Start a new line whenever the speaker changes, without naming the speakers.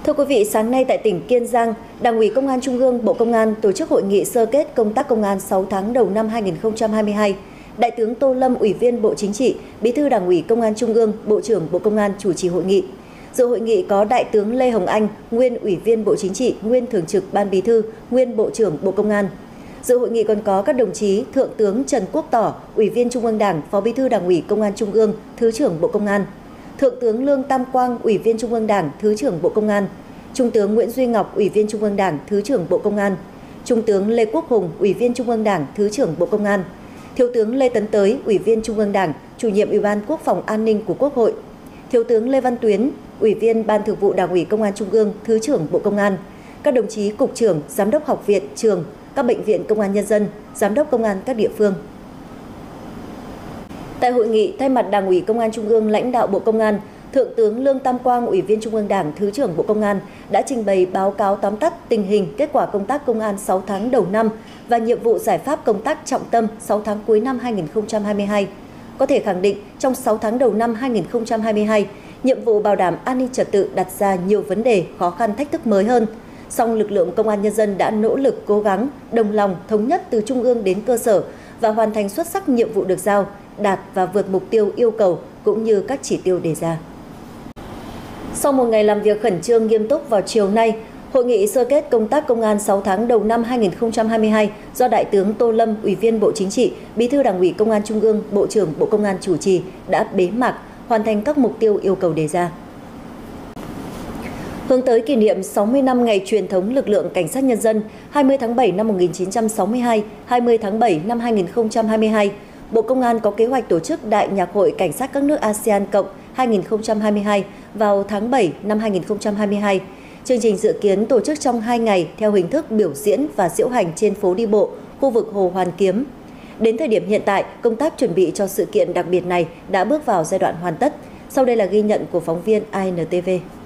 Thưa quý vị, sáng nay tại tỉnh Kiên Giang, Đảng ủy Công an Trung ương, Bộ Công an tổ chức hội nghị sơ kết công tác công an 6 tháng đầu năm 2022. Đại tướng Tô Lâm, Ủy viên Bộ Chính trị, Bí thư Đảng ủy Công an Trung ương, Bộ trưởng Bộ Công an chủ trì hội nghị. Dự hội nghị có Đại tướng Lê Hồng Anh, nguyên Ủy viên Bộ Chính trị, nguyên Thường trực Ban Bí thư, nguyên Bộ trưởng Bộ Công an. Dự hội nghị còn có các đồng chí Thượng tướng Trần Quốc Tỏ, Ủy viên Trung ương Đảng, Phó Bí thư Đảng ủy Công an Trung ương, Thứ trưởng Bộ Công an. Thượng tướng Lương Tam Quang, Ủy viên Trung ương Đảng, Thứ trưởng Bộ Công an. Trung tướng Nguyễn Duy Ngọc, Ủy viên Trung ương Đảng, Thứ trưởng Bộ Công an. Trung tướng Lê Quốc Hùng, Ủy viên Trung ương Đảng, Thứ trưởng Bộ Công an. Thiếu tướng Lê Tấn Tới, Ủy viên Trung ương Đảng, Chủ nhiệm Ủy ban Quốc phòng An ninh của Quốc hội. Thiếu tướng Lê Văn Tuyến, Ủy viên Ban Thường vụ Đảng ủy Công an Trung ương, Thứ trưởng Bộ Công an. Các đồng chí cục trưởng, giám đốc học viện, trường, các bệnh viện Công an nhân dân, giám đốc công an các địa phương. Tại hội nghị, thay mặt Đảng ủy Công an Trung ương, lãnh đạo Bộ Công an, Thượng tướng Lương Tam Quang, Ủy viên Trung ương Đảng, Thứ trưởng Bộ Công an đã trình bày báo cáo tóm tắt tình hình kết quả công tác công an 6 tháng đầu năm và nhiệm vụ giải pháp công tác trọng tâm 6 tháng cuối năm 2022. Có thể khẳng định, trong 6 tháng đầu năm 2022, nhiệm vụ bảo đảm an ninh trật tự đặt ra nhiều vấn đề, khó khăn, thách thức mới hơn. Song lực lượng Công an nhân dân đã nỗ lực, cố gắng, đồng lòng, thống nhất từ trung ương đến cơ sở và hoàn thành xuất sắc nhiệm vụ được giao, đạt và vượt mục tiêu yêu cầu cũng như các chỉ tiêu đề ra. Sau một ngày làm việc khẩn trương nghiêm túc vào chiều nay, hội nghị sơ kết công tác công an 6 tháng đầu năm 2022 do Đại tướng Tô Lâm, Ủy viên Bộ Chính trị, Bí thư Đảng ủy Công an Trung ương, Bộ trưởng Bộ Công an chủ trì đã bế mạc, hoàn thành các mục tiêu yêu cầu đề ra. Hướng tới kỷ niệm 60 năm ngày truyền thống lực lượng Cảnh sát Nhân dân 20 tháng 7 năm 1962, 20 tháng 7 năm 2022, Bộ Công an có kế hoạch tổ chức Đại nhạc hội Cảnh sát các nước ASEAN Cộng 2022 vào tháng 7 năm 2022. Chương trình dự kiến tổ chức trong 2 ngày theo hình thức biểu diễn và diễu hành trên phố đi bộ, khu vực Hồ Hoàn Kiếm. Đến thời điểm hiện tại, công tác chuẩn bị cho sự kiện đặc biệt này đã bước vào giai đoạn hoàn tất. Sau đây là ghi nhận của phóng viên INTV.